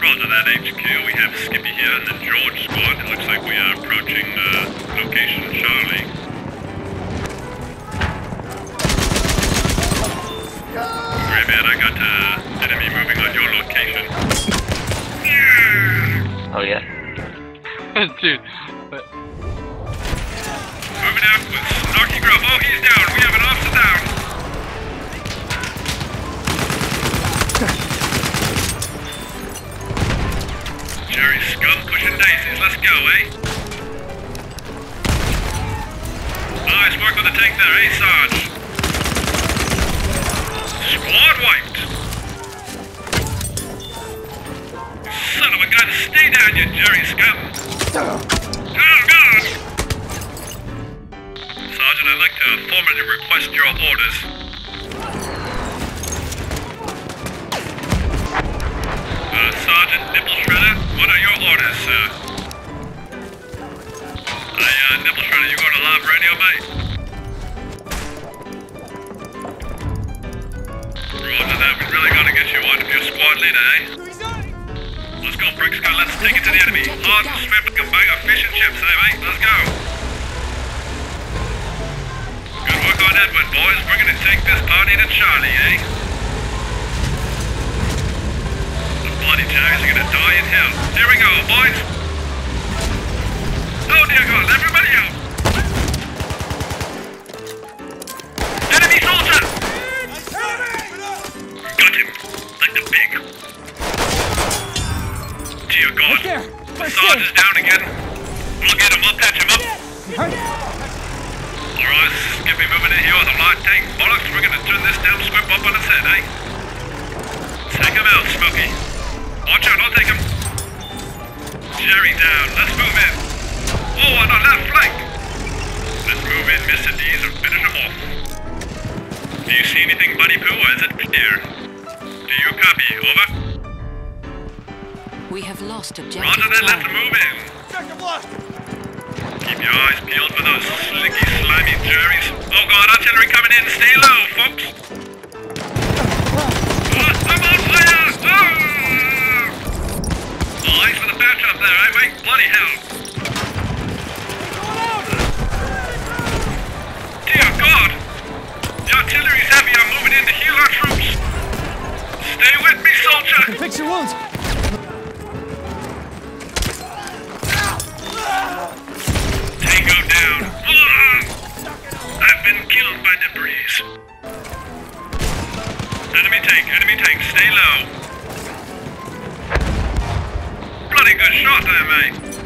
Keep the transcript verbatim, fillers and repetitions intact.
Roger that, H Q. We have Skippy here and the George squad. It looks like we are approaching uh, location Charlie. Greybeard, I got uh, enemy moving on your location. Oh yeah? Dude. But... Moving out with Snarky Grub. Oh, he's down. We have an officer down. Jerry Scum pushing daisies. Let's go, eh? Nice work with the tank there, eh, Sarge? Squad wiped. Son of a gun, stay down, you Jerry Scum. Oh, God! Sergeant, I'd like to formally request your orders. Uh, Sergeant Nipple Shredder, what are your orders, sir? Hey, uh, Nipple Shredder, you going to live radio, mate? Roger that, we really gotta get you on to your squad leader, eh? Let's go, Brickscar, let's take it to the enemy. Hard, swift, and bag of fish and chips, eh, mate? Let's go. Good work on Edward, boys. We're gonna take this party to Charlie, eh? The bloody Jags are gonna die in hell. Here we go, boys. Oh, dear God, everybody out. Enemy soldier! Got him, like the pig. Dear God, the Sarge is down again. We'll get him, I'll patch him up. Alright, get me moving in here with a light tank. Bollocks, we're gonna turn this damn squip up on its head, eh? Take him out, Smokey. Watch out, I'll take him. Jerry down, let's move in. Oh, on our left flank. Let's move in, Mister D's, and finish him off. Do you see anything, Buddy Poo, or is it clear? Do you copy? Over? We have lost objective. Roger that, let's move in. Keep your eyes peeled for those slicky, slimy Jerrys. Oh God, artillery coming in. Stay low, folks. Oh, I'm on fire! Oh! Nice for the patch up there, eh, mate? Bloody hell. Dear God! The artillery's heavy. I'm moving in to heal our troops. Stay with me, soldier! I can fix your wounds. Tango down. I've been killed by debris. Enemy tank, enemy tank, stay low. Bloody good shot there, mate.